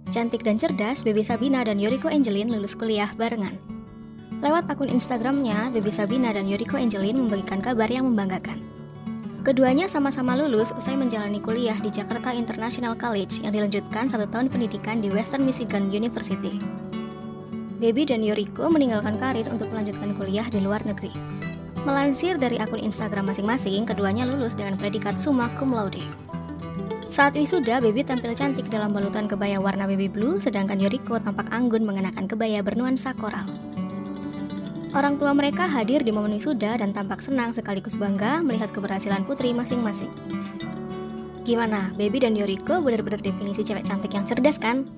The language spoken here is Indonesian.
Cantik dan cerdas, Baby Sabina dan Yoriko Angelin lulus kuliah barengan. Lewat akun Instagramnya, Baby Sabina dan Yoriko Angelin membagikan kabar yang membanggakan. Keduanya sama-sama lulus usai menjalani kuliah di Jakarta International College yang dilanjutkan 1 tahun pendidikan di Western Michigan University. Baby dan Yoriko meninggalkan karir untuk melanjutkan kuliah di luar negeri. Melansir dari akun Instagram masing-masing, keduanya lulus dengan predikat summa cum laude. Saat wisuda, Baby tampil cantik dalam balutan kebaya warna baby blue, sedangkan Yoriko tampak anggun mengenakan kebaya bernuansa koral. Orang tua mereka hadir di momen wisuda dan tampak senang sekaligus bangga melihat keberhasilan putri masing-masing. Gimana, Baby dan Yoriko benar-benar definisi cewek cantik yang cerdas kan?